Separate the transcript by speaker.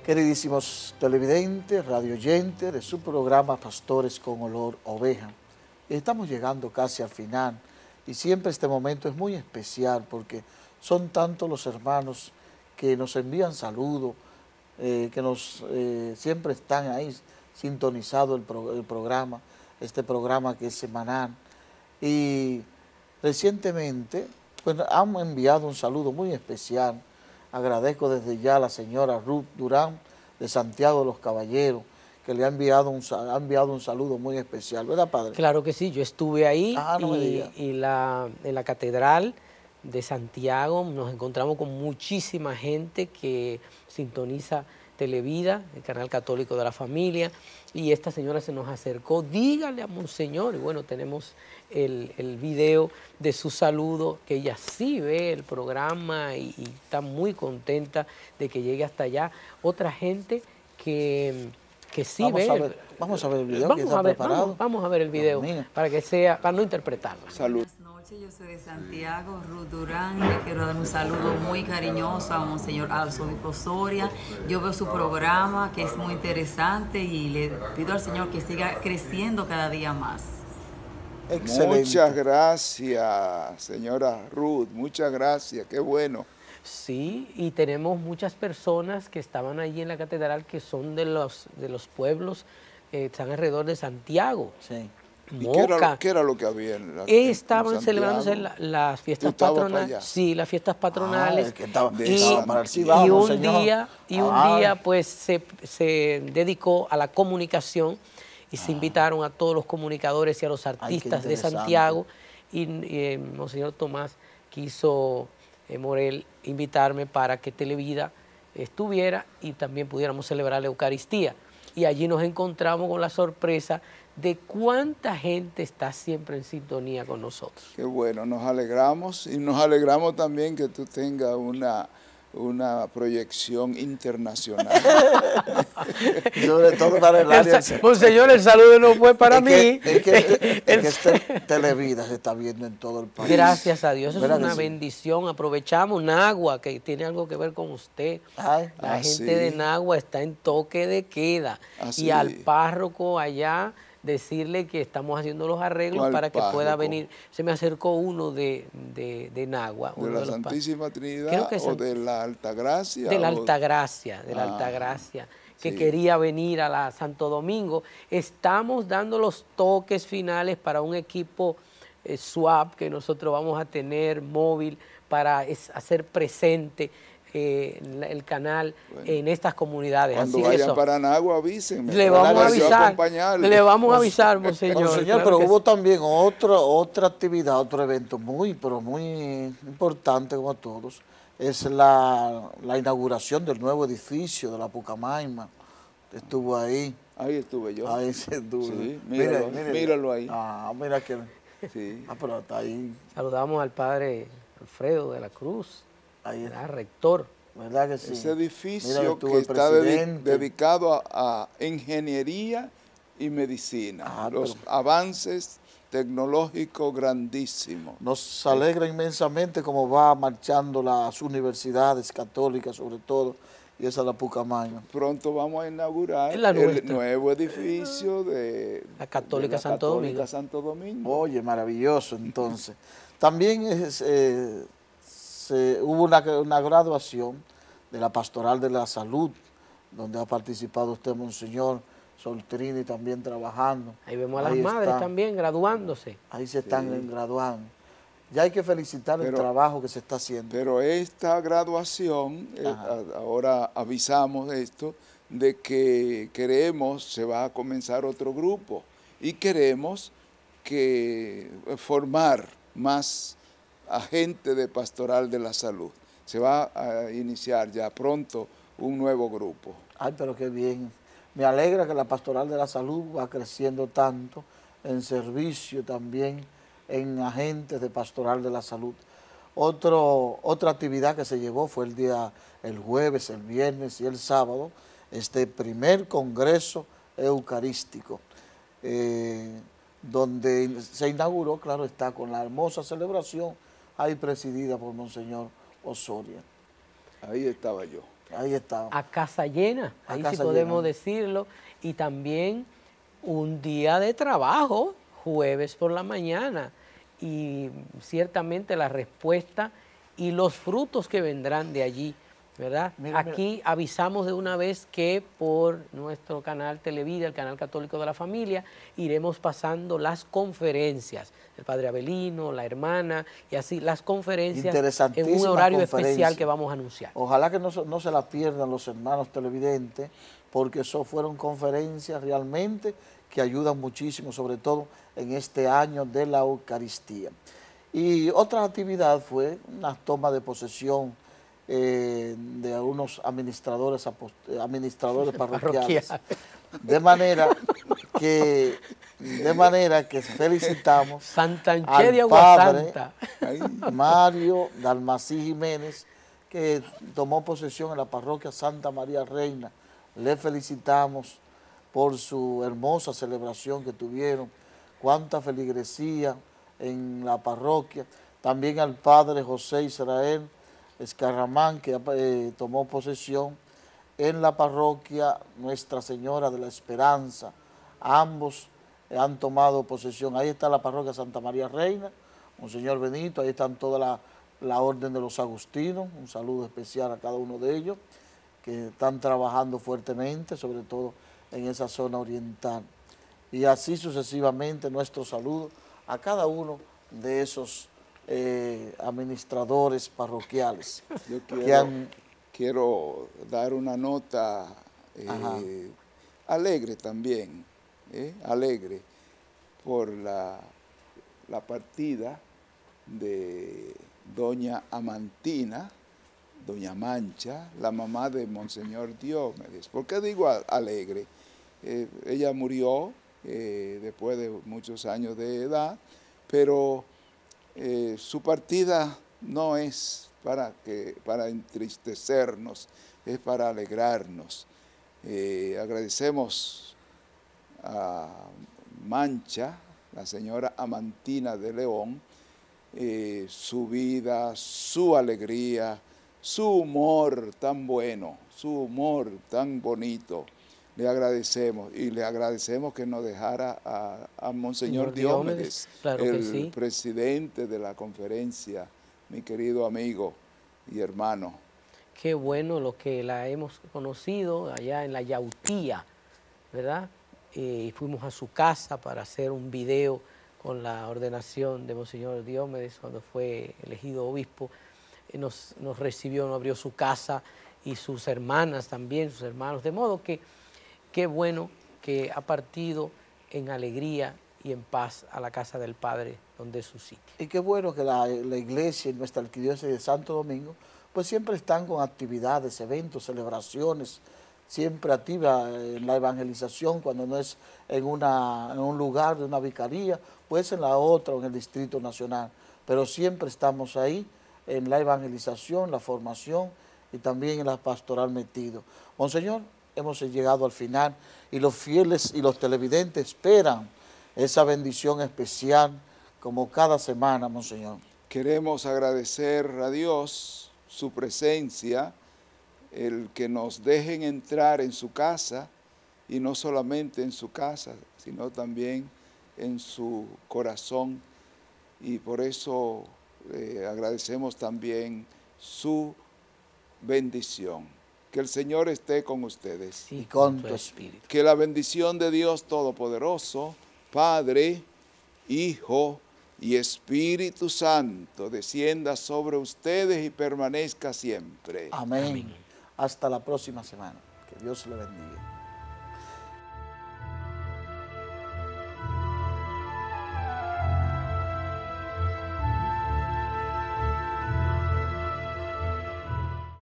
Speaker 1: Queridísimos televidentes, radioyentes de su programa Pastores con Olor a Oveja. Estamos llegando casi al final y siempre este momento es muy especial porque son tantos los hermanos que nos envían saludos, siempre están ahí sintonizado el programa, este programa que es semanal. Y recientemente pues, han enviado un saludo muy especial. Agradezco desde ya a la señora Ruth Durán de Santiago de los Caballeros, que le ha enviado un saludo muy especial, ¿verdad, padre?
Speaker 2: Claro que sí, yo estuve ahí
Speaker 1: no
Speaker 2: en la catedral de Santiago nos encontramos con muchísima gente que sintoniza Televida, el canal católico de la familia, y esta señora se nos acercó, dígale a Monseñor, y bueno, tenemos el video de su saludo, que ella sí ve el programa y está muy contenta de que llegue hasta allá. Otra gente que sí ve.
Speaker 1: Vamos a ver el video que está preparado.
Speaker 2: Vamos a ver el video para no interpretarlo.
Speaker 3: Salud. Yo soy de Santiago, Ruth Durán, le quiero dar un saludo muy cariñoso a Monseñor Arzobispo Soria. Yo veo su programa que es muy interesante y le pido al Señor que siga creciendo cada día más.
Speaker 1: Excelente.
Speaker 4: Muchas gracias, señora Ruth, muchas gracias, qué bueno.
Speaker 2: Sí, y tenemos muchas personas que estaban allí en la catedral que son de los pueblos, están alrededor de Santiago.
Speaker 1: Sí.
Speaker 2: Moca.
Speaker 4: ¿Qué era lo que había?
Speaker 2: Estaban celebrándose las fiestas patronales. Sí, las fiestas patronales. Y un día pues se dedicó a la comunicación y se invitaron a todos los comunicadores y a los artistas de Santiago. Y Monseñor Tomás quiso, Morel, invitarme para que Televida estuviera y también pudiéramos celebrar la Eucaristía. Y allí nos encontramos con la sorpresa de cuánta gente está siempre en sintonía con nosotros.
Speaker 4: Qué bueno, nos alegramos y nos alegramos también que tú tengas una proyección internacional.
Speaker 1: Sobre todo para el área.
Speaker 2: Monseñor, el saludo no fue para mí.
Speaker 1: Es que Televida se está viendo en todo el país.
Speaker 2: Gracias a Dios, es una bendición. Aprovechamos Nagua, que tiene algo que ver con usted. La gente de Nagua está en toque de queda. Y al párroco allá decirle que estamos haciendo los arreglos para que pueda venir. Se me acercó uno de Nagua.
Speaker 4: ¿De la Santísima Trinidad o de la Altagracia?
Speaker 2: De la Altagracia, que quería venir a la Santo Domingo. Estamos dando los toques finales para un equipo swap que nosotros vamos a tener móvil para hacer presente el canal en estas comunidades.
Speaker 4: Cuando vayan para Nagua, avísenme.
Speaker 2: Le vamos a avisar, Monseñor.
Speaker 1: Monseñor, pero hubo también otra actividad, otro evento muy importante como todos. Es la inauguración del nuevo edificio de la Pucamaima. Estuvo ahí.
Speaker 4: Ahí estuve yo.
Speaker 1: Ahí se estuvo.
Speaker 4: Sí, míralo ahí.
Speaker 1: Mira que...
Speaker 4: Sí.
Speaker 1: Pero está ahí.
Speaker 2: Saludamos al padre Alfredo de la Cruz.
Speaker 1: Ahí está.
Speaker 2: Rector.
Speaker 1: ¿Verdad que sí?
Speaker 4: Ese edificio que está dedicado a ingeniería y medicina. Los avances tecnológicos grandísimos.
Speaker 1: Nos alegra inmensamente cómo va marchando las universidades católicas, sobre todo, y esa es la Pucamaima.
Speaker 4: Pronto vamos a inaugurar el nuevo edificio de
Speaker 2: la Católica Santo
Speaker 4: Domingo.
Speaker 1: Oye, maravilloso, entonces. También hubo una graduación de la Pastoral de la Salud, donde ha participado usted, Monseñor Soltrini, también trabajando.
Speaker 2: Ahí vemos a las madres también graduándose.
Speaker 1: Ahí se están graduando. Ya hay que felicitar el trabajo que se está haciendo.
Speaker 4: Pero esta graduación, ahora avisamos esto, de que se va a comenzar otro grupo y queremos formar más agentes de Pastoral de la Salud. Se va a iniciar ya pronto un nuevo grupo.
Speaker 1: Ay, pero qué bien. Me alegra que la Pastoral de la Salud va creciendo tanto en servicio también, en agentes de Pastoral de la Salud. Otra actividad que se llevó fue el jueves, el viernes y el sábado, este primer Congreso Eucarístico, donde se inauguró, claro está, con la hermosa celebración ahí presidida por Monseñor Osoria.
Speaker 4: Ahí estaba yo.
Speaker 1: Ahí está.
Speaker 2: A casa llena, ahí sí podemos decirlo. Y también un día de trabajo, jueves por la mañana. Y ciertamente la respuesta y los frutos que vendrán de allí, ¿verdad? Aquí avisamos de una vez que por nuestro canal Televida, el canal católico de la familia, iremos pasando las conferencias, el padre Abelino, la hermana, y así las conferencias en un horario especial que vamos a anunciar.
Speaker 1: Ojalá que no se la pierdan los hermanos televidentes, porque eso fueron conferencias realmente que ayudan muchísimo, sobre todo en este año de la Eucaristía. Y otra actividad fue una toma de posesión de algunos administradores parroquiales. De manera que felicitamos al padre Mario Dalmací Jiménez, que tomó posesión en la parroquia Santa María Reina. Le felicitamos por su hermosa celebración que tuvieron, cuánta feligresía en la parroquia. También al padre José Israel Escarramán, que tomó posesión en la parroquia Nuestra Señora de la Esperanza. Ambos han tomado posesión. Ahí está la parroquia Santa María Reina, Monseñor Benito, ahí están toda la orden de los agustinos. Un saludo especial a cada uno de ellos, que están trabajando fuertemente, sobre todo en esa zona oriental. Y así sucesivamente nuestro saludo a cada uno de esos administradores parroquiales.
Speaker 4: Yo quiero dar una nota alegre también, alegre por la partida de doña Amantina, doña Mancha, la mamá de Monseñor Diomedes. ¿Por qué digo alegre? Ella murió después de muchos años de edad, pero su partida no es para entristecernos, es para alegrarnos. Agradecemos a Mancha, la señora Amantina de León, su vida, su alegría, su humor tan bueno, su humor tan bonito. Le agradecemos, y le agradecemos que nos dejara a Monseñor Diomedes,
Speaker 2: claro
Speaker 4: el presidente de la conferencia, mi querido amigo y hermano.
Speaker 2: Qué bueno lo que la hemos conocido allá en la Yautía, ¿verdad? Y fuimos a su casa para hacer un video con la ordenación de Monseñor Diomedes cuando fue elegido obispo. Nos recibió, nos abrió su casa y sus hermanas también, sus hermanos, de modo que qué bueno que ha partido en alegría y en paz a la casa del Padre, donde es su sitio.
Speaker 1: Y qué bueno que la iglesia y nuestra arquidiócesis de Santo Domingo, pues siempre están con actividades, eventos, celebraciones, siempre activa en la evangelización, cuando no es en un lugar de una vicaría, pues en la otra o en el Distrito Nacional. Pero siempre estamos ahí en la evangelización, la formación y también en la pastoral metido. Monseñor, hemos llegado al final y los fieles y los televidentes esperan esa bendición especial como cada semana, Monseñor.
Speaker 4: Queremos agradecer a Dios su presencia, el que nos dejen entrar en su casa, y no solamente en su casa, sino también en su corazón. Y por eso agradecemos también su bendición. Que el Señor esté con ustedes.
Speaker 2: Y con tu espíritu.
Speaker 4: Que la bendición de Dios Todopoderoso, Padre, Hijo y Espíritu Santo, descienda sobre ustedes y permanezca siempre.
Speaker 1: Amén. Hasta la próxima semana. Que Dios le bendiga.